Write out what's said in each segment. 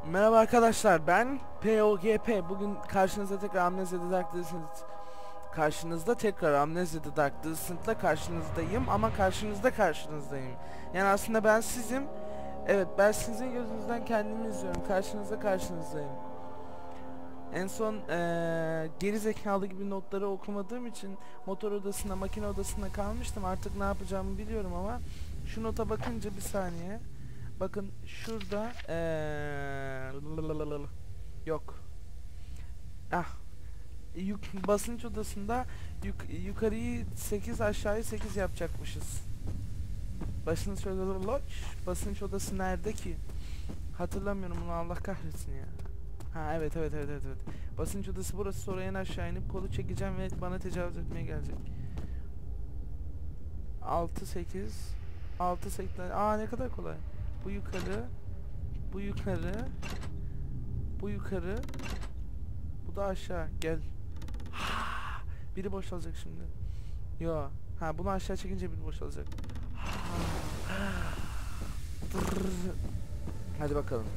Merhaba arkadaşlar, ben POGP. Bugün karşınızda tekrar Amnesia The Dark Descent karşınızdayım ama karşınızdayım. Yani aslında ben sizim. Evet, ben sizin gözünüzden kendimi izliyorum. Karşınızdayım. En son geri zekalı gibi notları okumadığım için motor odasında, makine odasında kalmıştım. Artık ne yapacağımı biliyorum ama şu nota bakınca bir saniye. Bakın şurada yok. Ah, basınç odasında yukarıyı 8 aşağıyı 8 yapacakmışız. Basınç odası nerede ki? Hatırlamıyorum bunu, Allah kahretsin ya. Ha evet. Basınç odası burası, sonra en aşağı inip kolu çekeceğim ve bana tecavüz etmeye gelecek. 6 8 6 8. Aa, ne kadar kolay. Bu yukarı. Bu yukarı. Bu yukarı. Bu da aşağı. Gel. Biri boşalacak şimdi. Yo. Ha, bunu aşağı çekince biri boşalacak. Hadi bakalım.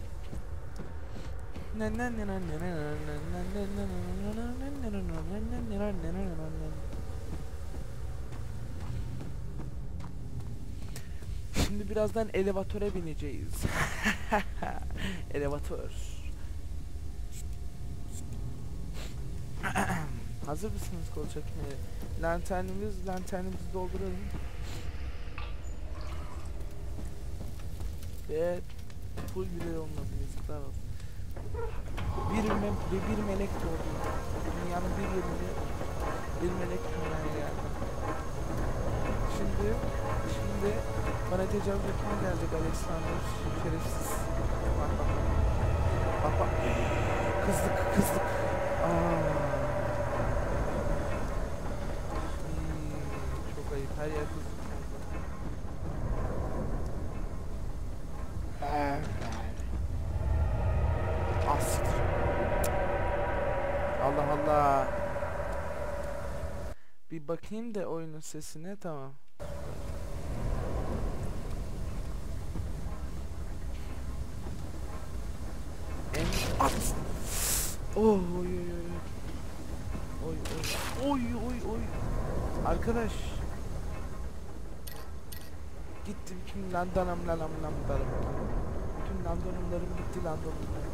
Şimdi birazdan elevatöre bineceğiz. Elevatör. Hazır mısınız kol çekmeye? Lanternimizi dolduralım. Ve full bile olmadı, yazıklar olsun. Bir melek doğdu. Dünyanın bir yerinde bir melek dünyaya geldi. Şimdi bana tecavüz etmeye gelecek Alexander, şerefsiz. Bak. Kızdık. Çok ayıp, her yer kızdık. Allah. Bir bakayım da oyunun sesine, tamam. At. Oy. Arkadaş. Gitti bütün landanam. Bütün landonumlarım gitti, landonumlarım.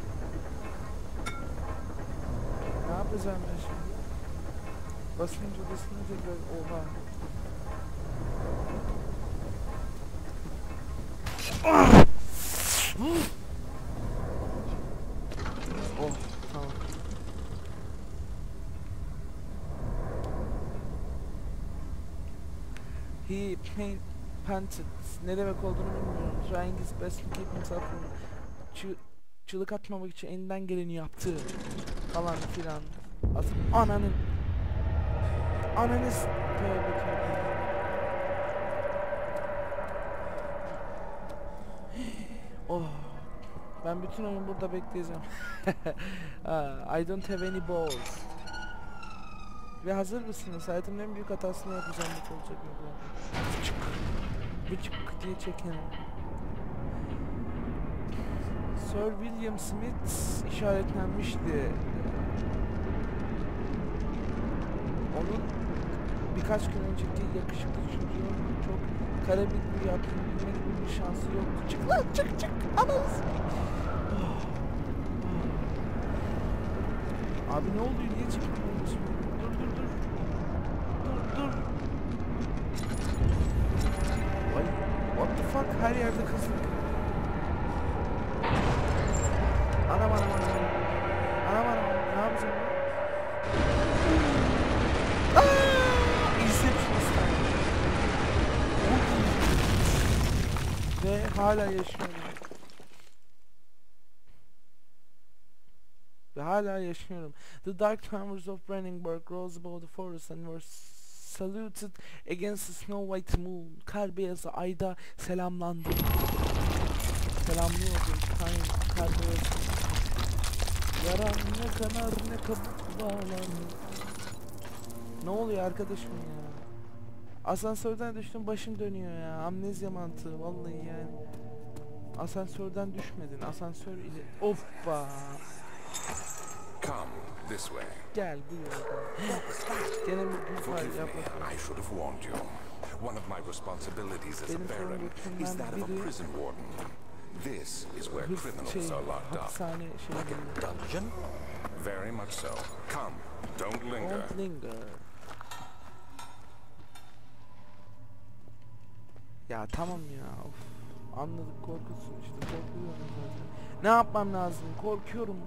Ne yapacağım ben şimdi? Basınç odasına tekrar, oha. Oh, tamam. He panted. Ne demek olduğunu bilmiyorum. Trying his best to keep himself from çığlık atmamak için elinden geleni yaptı. Falan filan. Ananı tövbe. Oh. Ben bütün oyun burada bekleyeceğim. I don't have any balls. Ve hazır mısınız? Hayatımın en büyük hatasını yapacağım bu olacak. Bıçık diye çekelim. Sir William Smith işaretlenmişti. Onun birkaç gün önceki yakışıklı çocuğun çok kara bir büyü yaptığını bilme gibi bir şansı yoktu. Çık lan, çık. Ananız. Abi ne oldu? Niye çıkmıyorsun? Dur. Ay, what the fuck? Her yerde kızlık. Anam. Ne yapacağım? Ve hala yaşıyorum. The dark towers of Brenningburg rose above the forest and were saluted against the snow white moon. Kar beyazı ayda selamlandı. Selamlıyordu. Kar beyazı. Yaran ne kanar ne kabuk bağlar. Ne oluyor arkadaşım ya? Asansörden düştüm, başım dönüyor ya. Amnezya mantığı vallahi yani. Asansörden düşmedin. Asansör ile... Hoppa. Come this way. Gel bu yolda. Gene bir büyük Forgive hal me, yapma. I should have warned you. One of my responsibilities as a Benim baron is sorumluluklarımdan that of a biri prison warden. This is where criminals are locked up. hapishane şey. Dungeon? Very much so. Come, don't linger. Don't linger. Ya tamam ya. Of. Anladık, korkusun işte. Korkuyorum zaten. Ne yapmam lazım? Korkuyorum.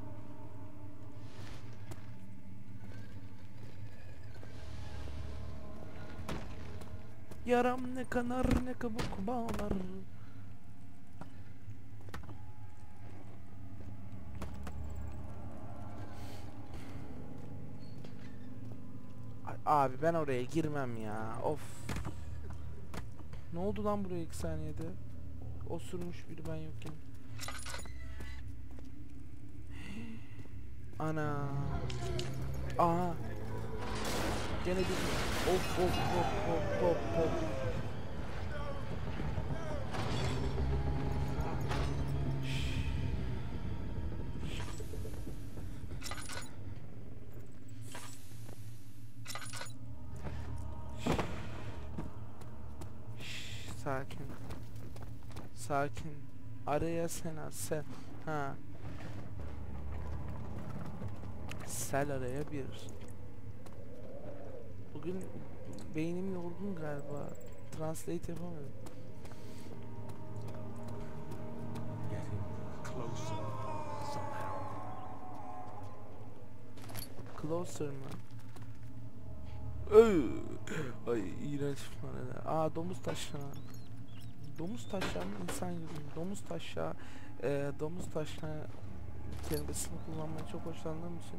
Yaram ne kanar ne kabuk bağlar. Abi ben oraya girmem ya. Of. Ne oldu lan buraya 2 saniyede? Osurmuş biri ben yokken. Ana. Aha. Gene bir of of of of of of. Sakin. Sakin. Araya sen. Ha. Sel araya bir. Bugün beynim yorgun galiba. Translate yapamıyorum. Getting closer somehow. Closer mı? Ay iğrenç falan. Aa domuz taşağı. Domuz taşağı mı insan gibi mi? Domuz taşağı kelimesini kullanmayı çok hoşlandığım için.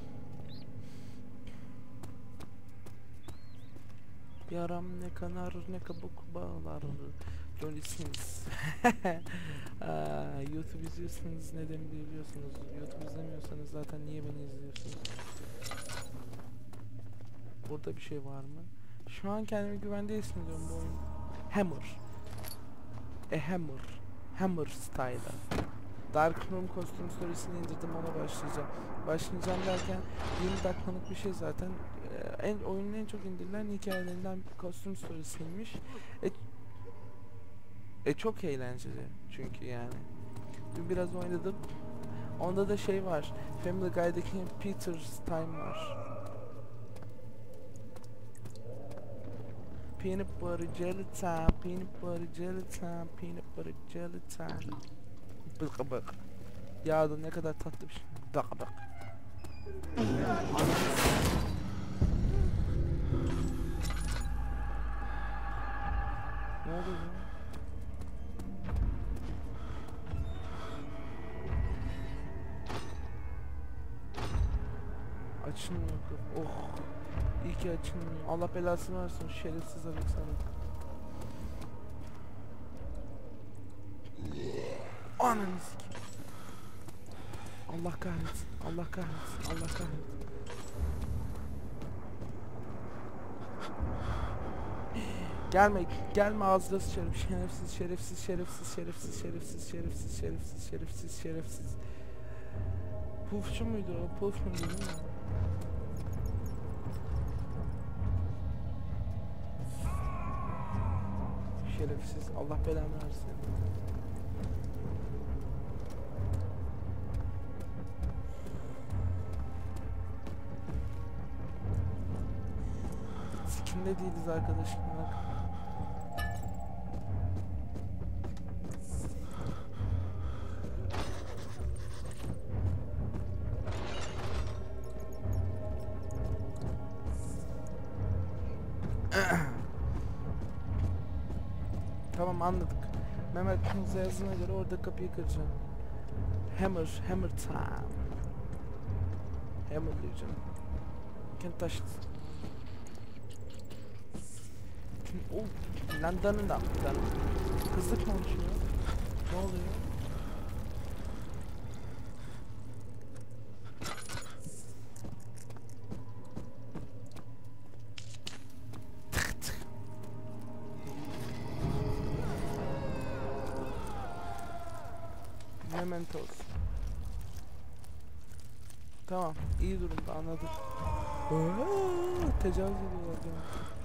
Yaram ne kanar ne kabuk bağlar. Johnny Sins. YouTube izliyorsanız neden biliyorsunuz. YouTube izlemiyorsanız zaten niye beni izliyorsunuz? Burada bir şey var mı? Şu an kendimi güvende hissediyorum bu oyun. Hammer style. Dark Room kostüm storiesini indirdim, ona başlayacağım. Başlayacağım derken 20 dakikalık bir şey zaten. Oyunun en çok indirilen hikayelerinden kostüm storiesiymiş. Çok eğlenceli çünkü yani. Dün biraz oynadım. Onda da şey var. Family Guy'daki Peter's Time var. Peanut butter jelly time, peanut butter jelly time, peanut butter jelly time. Bık bık. Ya da ne kadar tatlı bir şey. Bık bık. Ne oldu ya? Açılmıyor. Oh. İyi ki açılmıyor. Allah belasını versin şerefsiz Alexander. Ananı sikeyim. Allah kahretsin. Allah kahretsin. Allah kahretsin. Gelme ağzına sıçarım. Şerefsiz. Pufçu muydu o? Puf muydu değil mi? Şerefsiz. Allah belanı versin. Sikinde değiliz arkadaşım. Bak. Tamam anladık. Mehmet Kunuz'a yazına göre orada kapıyı kıracağım. Hammer time. Hammer diyeceğim. Kim taşıdı? Landanın da hızlı konuşuyor. Ne oluyor? Mementos. Tamam, iyi durumda, anladım. Tecavüz ediyorlar ya.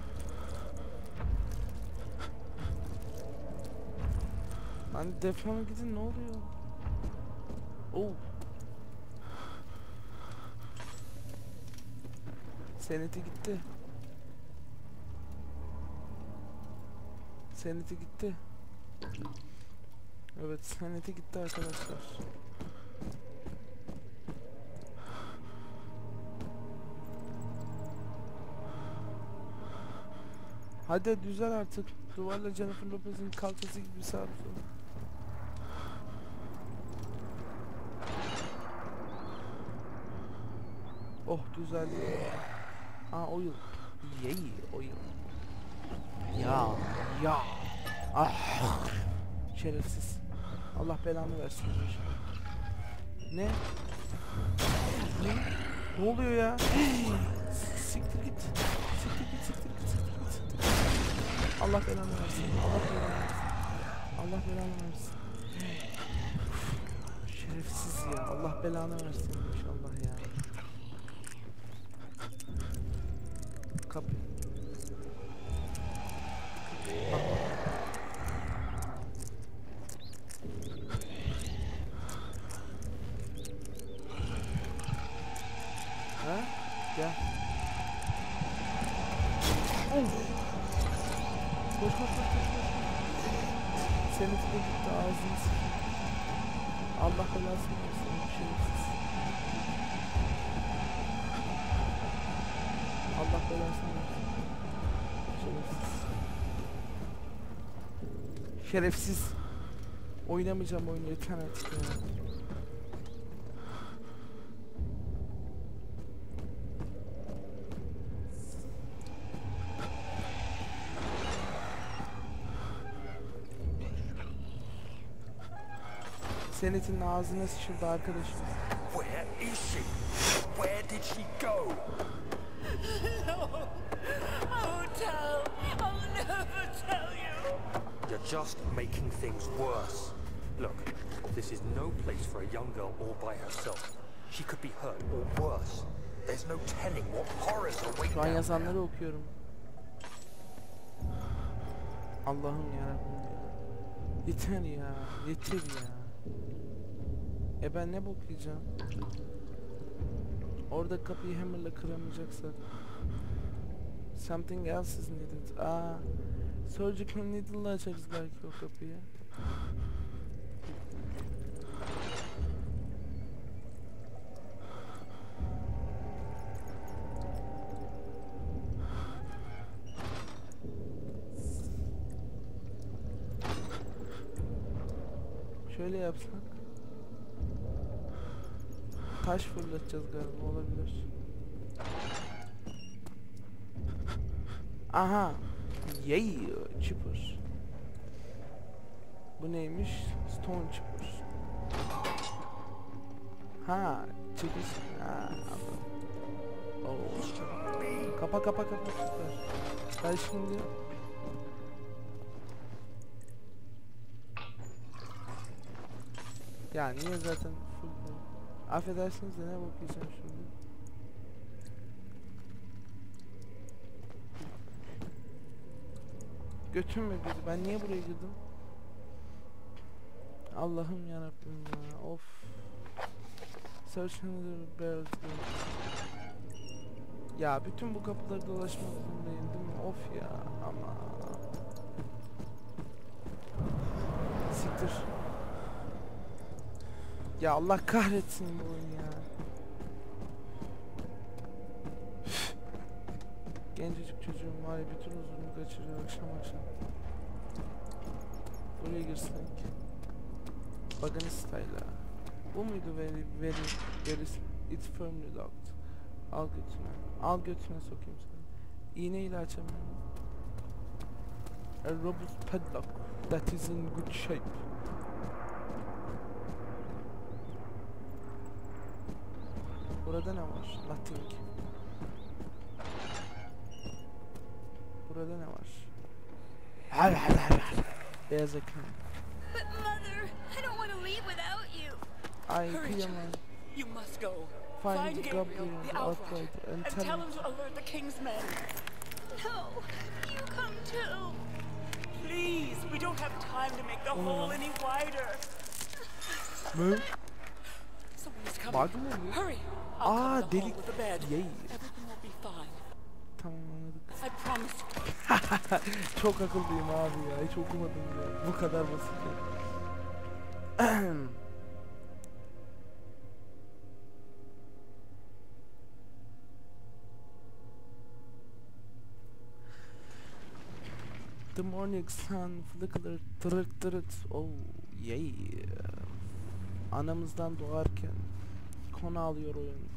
Lan defolun gidin, ne oluyor? Oh. Seneti gitti. Seneti gitti. Evet, seneti gitti arkadaşlar. Hadi düzel artık. Duvarla Jennifer Lopez'in kalçası gibi sağ sola. Oh düzeldi. Aa oil. Yay oil. Ya. Ah. Şerefsiz. Allah belanı versin. Ne? Ne oluyor ya? Siktir git. Siktir git. Allah belanı versin. Allah belanı versin. Şerefsiz ya. Allah belanı versin inşallah ya. Kapı. Ha? Gel. Koş. Seni de gitti ağzını sıkıyor. Allah belasını versin şerefsiz. Allah belasını versin. Şerefsiz. Oynamayacağım oyunu yeter artık ya. Senet'in ağzına sıçıldı arkadaşım. Where is she? Where did she go? No, I won't tell. I'll never tell you. You're just making things worse. Look, this is no place for a young girl all by herself. She could be hurt or worse. There's no telling what horrors await Şu an down yazanları there. okuyorum. Allah'ım yarabbim ya. Yeter ya. Ben ne bok yiyeceğim? Orada kapıyı hammer'la kıramayacaksak. Something else is needed. Surgical needle'la açarız belki o kapıyı. Şöyle yapsak. Taş fırlatacağız galiba, olabilir. Aha. Yay chipper. Bu neymiş? Stone chipper. Ha, çıkış. Ha, anladım. Oh. Kapa süper. Ben şimdi ya niye zaten full. Affedersiniz de ne bakacağım şimdi. Götüm mü girdi? Ben niye buraya girdim? Allah'ım yarabbim ya. Of. Search another barrel. Ya bütün bu kapıları dolaşmak zorundayım değil mi? Of ya ama. Siktir. Ya Allah kahretsin bu oyun ya. Gencecik çocuğum var ya, bütün huzurumu kaçırıyor akşam. Buraya girsek. Baganista'yla. Bu muydu very it's firmly locked. Al götüne sokayım seni. İğneyle açamıyorum. A robust padlock that is in good shape. Burada ne var? Nothing. Burada ne var? Beyaz ekran. But Mother, I don't want to leave without you. Ay Hurry, kıyamam. child. You must go. Find Gabriel, Gabriel, the the Outrider, Outrider, and and tell tell him him to alert the King's men. No, you come too. Please, we don't have time to make the hole any wider. Ne? Someone's coming. Bug mı bu? Hurry. I'll Aa cover the hole delik. with the bed. Yay. Everything will be fine. Tamam anladık. I promise. Çok akıllıyım abi ya. Hiç okumadım ya. Bu kadar basit ya. The morning sun flickered tırırt tırırt. Oh yeah. Anamızdan doğarken konu alıyor oyun.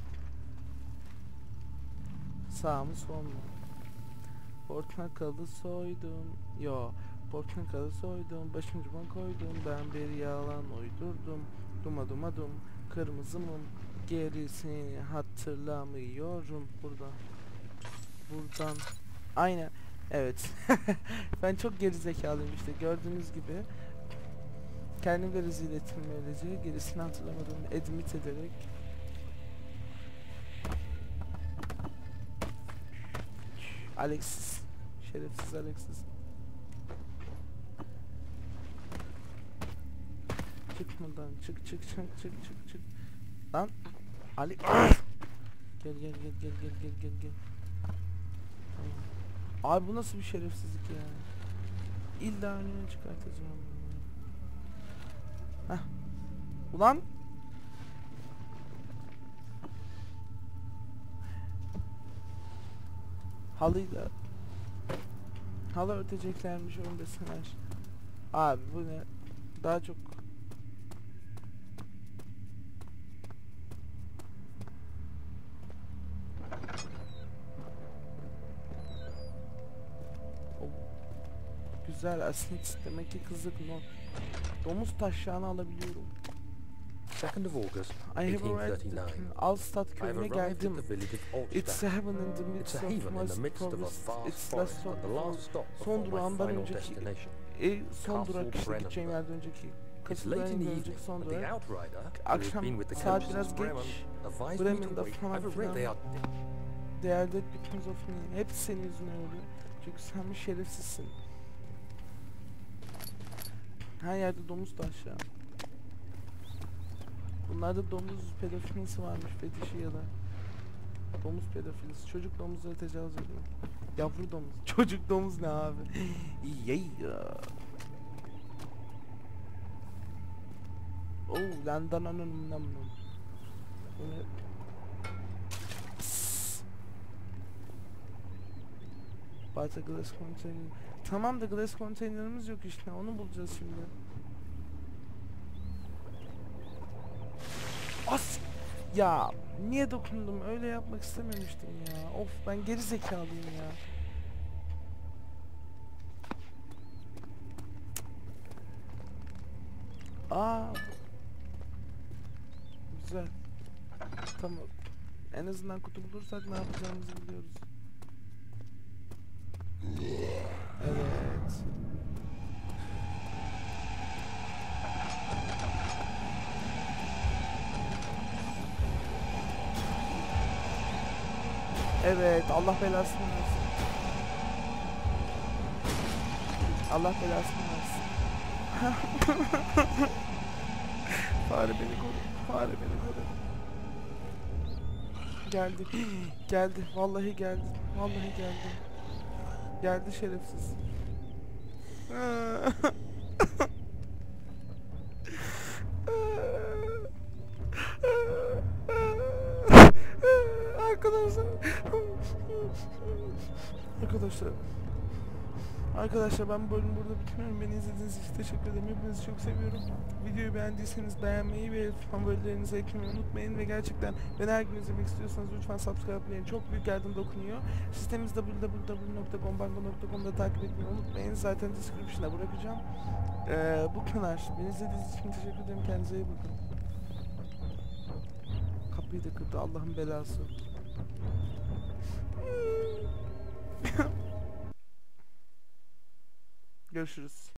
Sağ mı sol mu? Portakalı soydum. Yo. Portakalı soydum. Başucuma koydum. Ben bir yalan uydurdum. Duma duma dum. Kırmızı mum. Gerisini hatırlamıyorum. Buradan. Aynen. Evet. Ben çok gerizekalıyım işte. Gördüğünüz gibi. Kendimi de rezil ettim böylece. Gerisini hatırlamadım. Admit ederek. Alexis. Şerefsiz Alexis. Çık buradan. Çık. Lan. Ali. Gel. Abi bu nasıl bir şerefsizlik ya? İlla önüne çıkartacağım. Heh. Ulan. Halıyla. Halı örteceklermiş öndesinler. Abi bu ne? Daha çok. Güzel aslında demek ki kızık no. Domuz taşağını alabiliyorum. 2nd of August, I have arrived 1839. Alstad I have köyüne arrived geldim. at the village of It's a Olstad. heaven in the It's midst a of haven in the most midst of a forest. vast It's forest, last and the last stop son before my durağımdan final önceki destination. son Castle durak işte gideceğim Brennenburg. yerden önceki. It's late in the Kasıtlarının evening, önceki son but the durak. outrider, who has Akşam been with the saat coach biraz since geç. Bremen, advised me Bremen'de to wait. falan I've read they filan. are... Değerde because of me. Hepsi senin yüzünden öldü. Çünkü sen bir şerefsizsin. Her yerde domuz da aşağı. Bunlarda domuz pedofilisi varmış, fetişi ya da. Domuz pedofilisi. Çocuk domuzları tecavüz ediyor. Yavru domuz. Çocuk domuz ne abi? Yeah. Oh, landan anonum. Böyle. Bata glass container. Tamam da glass container'ımız yok işte. Onu bulacağız şimdi. As! Ya niye dokundum? Öyle yapmak istememiştim ya. Of ben geri zekalıyım ya. Aa. Güzel. Tamam. En azından kutu bulursak ne yapacağımızı biliyoruz. Evet. Evet, Allah belasını versin. Allah belasını versin. Fare beni koru. Fare beni koru. Geldi. Geldi. Vallahi geldi. Vallahi geldi. Geldi şerefsiz. Arkadaşlar ben bu bölümü burada bitiriyorum. Beni izlediğiniz için teşekkür ederim. Hepinizi çok seviyorum. Videoyu beğendiyseniz beğenmeyi ve favorilerinizi eklemeyi unutmayın ve gerçekten beni her gün izlemek istiyorsanız lütfen subscribe yapmayın. Çok büyük yardım dokunuyor. Sistemimiz www.gombango.com'da takip etmeyi unutmayın. Zaten description'a bırakacağım. Bu kadar. Beni izlediğiniz için teşekkür ederim. Kendinize iyi bakın. Kapıyı da kırdı. Allah'ın belası. Görüşürüz.